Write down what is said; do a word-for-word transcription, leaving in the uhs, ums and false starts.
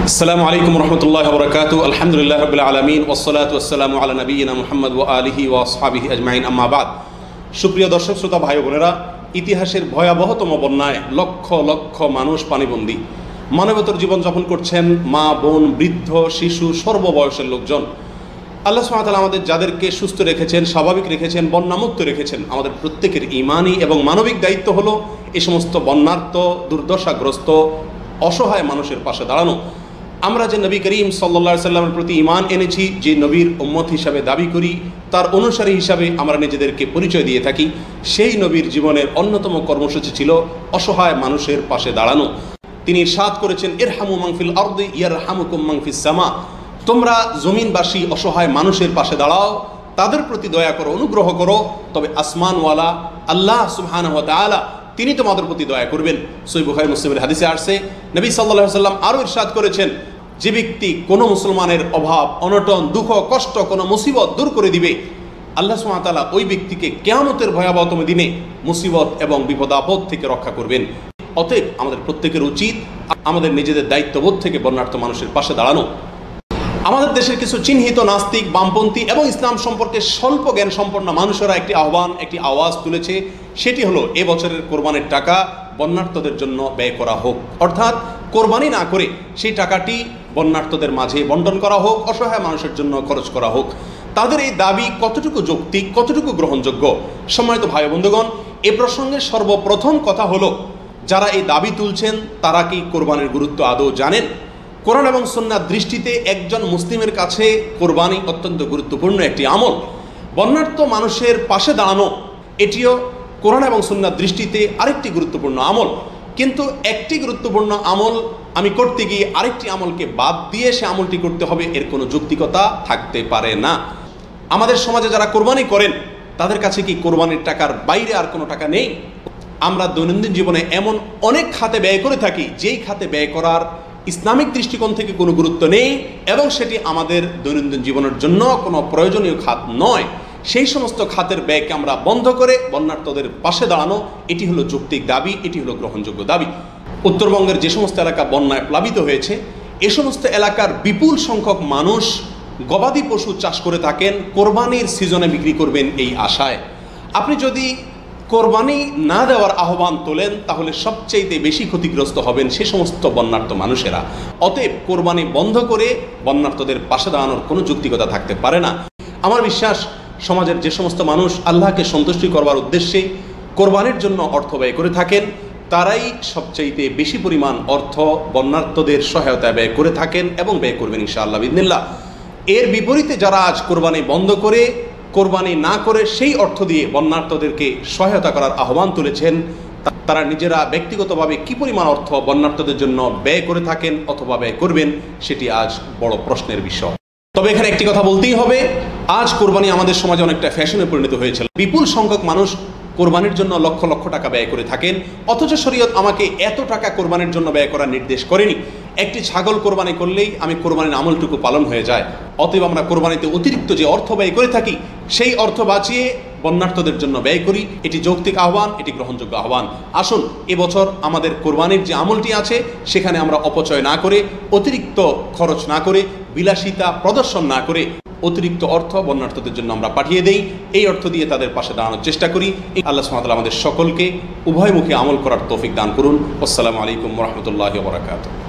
আসসালামু আলাইকুম রহমতুল্লাহি ওয়া বারাকাতুহু। আলহামদুলিল্লাহি রাব্বিল আলামিন ওয়াসসালাতু ওয়াসসালামু আলা নাবিয়িনা মুহাম্মদ ওয়া আলিহি ওয়া আসহাবিহি আজমাইন, আম্মা বাদ। সুপ্রিয় দর্শক শ্রোতা ভাই বোনেরা, ইতিহাসের ভয়াবহতম বন্যায় লক্ষ লক্ষ মানুষ পানিবন্দী, মানবেতর জীবনযাপন করছেন মা, বোন, বৃদ্ধ, শিশু, সর্ববয়সের লোকজন। আল্লাহ সুবহানাহু ওয়া তাআলা আমাদের যাদেরকে সুস্থ রেখেছেন, স্বাভাবিক রেখেছেন, বন্যামুক্ত রেখেছেন, আমাদের প্রত্যেকের ঈমানি এবং মানবিক দায়িত্ব হলো এই সমস্ত বন্যার্ত, দুর্দশাগ্রস্ত, অসহায় মানুষের পাশে দাঁড়ানো। আমরা যে নবী করিম সাল্লাল্লাহু আলাইহি সাল্লামের প্রতি ঈমান এনেছি, যে নবীর উম্মত হিসাবে দাবি করি, তার অনুসারী হিসাবে আমরা নিজেদেরকে পরিচয় দিয়ে থাকি, সেই নবীর জীবনের অন্যতম কর্মসূচি ছিল অসহায় মানুষের পাশে দাঁড়ানো। তিনি ইরশাদ করেছেন, ইরহামু মান ফিল আরদি ইয়ারহামুকুম মান ফিস সামা। তোমরা জমিনবাসী অসহায় মানুষের পাশে দাঁড়াও, তাদের প্রতি দয়া করো, অনুগ্রহ করো, তবে আসমানওয়ালা আল্লাহ সুবহানাহু ওয়া তাআলা তিনি তোমাদের প্রতি দয়া করবেন। সহিহ বুখারী মুসলিমের হাদিসে আসছে, নবী সাল্লাল্লাহু আলাইহি সাল্লাম আরও ইরশাদ করেছেন, যে ব্যক্তি কোনো মুসলমানের অভাব, অনটন, দুঃখ, কষ্ট, কোনো মুসিবত দূর করে দিবে, আল্লাহ সুবহানাহু ওয়া তাআলা ওই ব্যক্তিকে কিয়ামতের ভয়াবহতম দিনে মুসিবত এবং বিপদ আপদ থেকে রক্ষা করবেন। অতএব আমাদের প্রত্যেকের উচিত আমাদের নিজেদের দায়িত্ববোধ থেকে বন্যার্ত মানুষের পাশে দাঁড়ানো। আমাদের দেশের কিছু চিহ্নিত নাস্তিক, বামপন্থী এবং ইসলাম সম্পর্কে স্বল্প জ্ঞান সম্পন্ন মানুষেরা একটি আহ্বান, একটি আওয়াজ তুলেছে। সেটি হলো, এ বছরের কোরবানির টাকা বন্যার্তদের জন্য ব্যয় করা হোক, অর্থাৎ কোরবানি না করে সেই টাকাটি বন্যার্তদের মাঝে বন্টন করা হোক, অসহায় মানুষের জন্য খরচ করা হোক। তাদের এই দাবি কতটুকু যৌক্তিক, কতটুকু গ্রহণযোগ্য? সম্মানিত ভাই বন্ধুগণ, এ প্রসঙ্গে সর্বপ্রথম কথা হলো, যারা এই দাবি তুলছেন তারা কি কোরবানির গুরুত্ব আদৌ জানেন? কোরআন এবং সুন্নাহর দৃষ্টিতে একজন মুসলিমের কাছে কোরবানি অত্যন্ত গুরুত্বপূর্ণ একটি আমল। বন্যার্ত মানুষের পাশে দাঁড়ানো এটিও কোরআন এবং সুন্নাহর দৃষ্টিতে আরেকটি গুরুত্বপূর্ণ আমল। কিন্তু একটি গুরুত্বপূর্ণ আমল আমি করতে গিয়ে আরেকটি আমলকে বাদ দিয়ে সে আমলটি করতে হবে, এর কোনো যৌক্তিকতা থাকতে পারে না। আমাদের সমাজে যারা কোরবানি করেন তাদের কাছে কি কোরবানির টাকার বাইরে আর কোনো টাকা নেই? আমরা দৈনন্দিন জীবনে এমন অনেক খাতে ব্যয় করে থাকি, যেই খাতে ব্যয় করার ইসলামিক দৃষ্টিকোণ থেকে কোনো গুরুত্ব নেই এবং সেটি আমাদের দৈনন্দিন জীবনের জন্য কোনো প্রয়োজনীয় খাত নয়। সেই সমস্ত খাতের ব্যয়কে আমরা বন্ধ করে বন্যার্তদের পাশে দাঁড়ানো, এটি হলো যৌক্তিক দাবি, এটি হলো গ্রহণযোগ্য দাবি। উত্তরবঙ্গের যে সমস্ত এলাকা বন্যায় প্লাবিত হয়েছে, এ সমস্ত এলাকার বিপুল সংখ্যক মানুষ গবাদি পশু চাষ করে থাকেন, কোরবানির সিজনে বিক্রি করবেন এই আশায়। আপনি যদি কোরবানি না দেওয়ার আহ্বান তোলেন, তাহলে সবচেয়ে বেশি ক্ষতিগ্রস্ত হবেন সে সমস্ত বন্যার্ত মানুষেরা। অতএব কোরবানি বন্ধ করে বন্যার্তদের পাশে দাঁড়ানোর কোনো যৌক্তিকতা থাকতে পারে না। আমার বিশ্বাস, সমাজের যে সমস্ত মানুষ আল্লাহকে সন্তুষ্টি করবার উদ্দেশ্যে কোরবানির জন্য অর্থ ব্যয় করে থাকেন, তারাই সবচাইতে বেশি পরিমাণ অর্থ বন্যার্তদের সহায়তায় ব্যয় করে থাকেন এবং ব্যয় করবেন ইনশাআল্লাহ বিইذনিল্লাহ। এর বিপরীতে যারা আজ কোরবানি বন্ধ করে, কোরবানি না করে সেই অর্থ দিয়ে বন্যার্তদেরকে সহায়তা করার আহ্বান তুলেছেন, তারা নিজেরা ব্যক্তিগতভাবে কী পরিমাণ অর্থ বন্যার্তদের জন্য ব্যয় করে থাকেন অথবা ব্যয় করবেন, সেটি আজ বড় প্রশ্নের বিষয়। তবে এখানে একটি কথা বলতেই হবে, আজ কোরবানি আমাদের সমাজে অনেকটা ফ্যাশনে পরিণত হয়েছিল। বিপুল সংখ্যক মানুষ কোরবানির জন্য লক্ষ লক্ষ টাকা ব্যয় করে থাকেন, অথচ শরীয়ত আমাকে এত টাকা কোরবানির জন্য ব্যয় করার নির্দেশ করেনি। একটি ছাগল কোরবানি করলেই আমি কোরবানির আমলটুকু পালন হয়ে যায়। অতএব আমরা কোরবানিতে অতিরিক্ত যে অর্থ ব্যয় করে থাকি, সেই অর্থ বাঁচিয়ে বন্যার্তদের জন্য ব্যয় করি। এটি যৌক্তিক আহ্বান, এটি গ্রহণযোগ্য আহ্বান। আসুন এবছর আমাদের কোরবানির যে আমলটি আছে, সেখানে আমরা অপচয় না করে, অতিরিক্ত খরচ না করে, বিলাসিতা প্রদর্শন না করে অতিরিক্ত অর্থ বন্যার্তদের জন্য আমরা পাঠিয়ে দেই। এই অর্থ দিয়ে তাদের পাশে দাঁড়ানোর চেষ্টা করি। আল্লাহ সুবহানাহু ওয়া তাআলা আমাদের সকলকে উভয়মুখী আমল করার তৌফিক দান করুন। আসসালামু আলাইকুম ওয়া রাহমাতুল্লাহি ওয়া বারাকাতুহু।